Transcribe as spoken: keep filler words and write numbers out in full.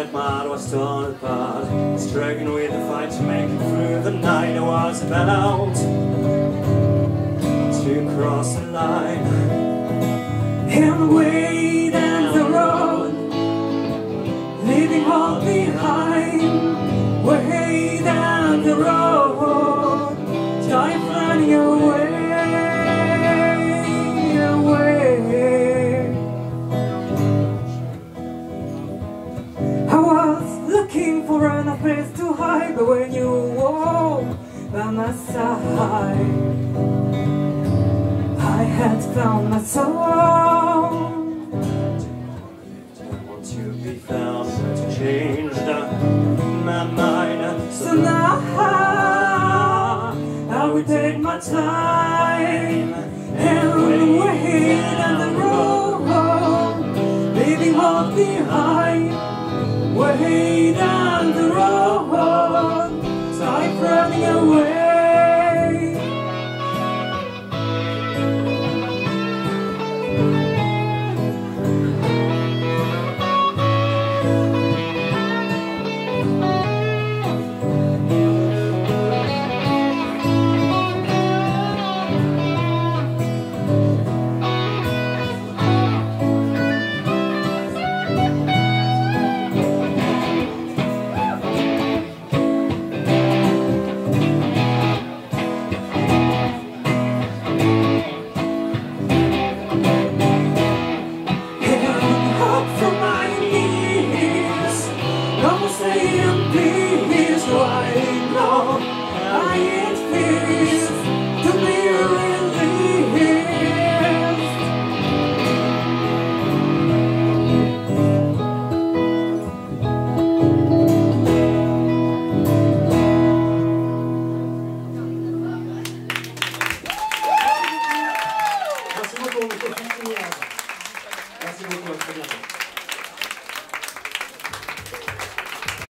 like mad was torn apart, struggling with the fight to make it through the night. I was about to cross the line, and way down the road, leaving all behind. Way down the road, time running away. Looking for a place to hide, but when you walk by my side, I had found my soul. I want to be found to change my mind. So now I will take my time.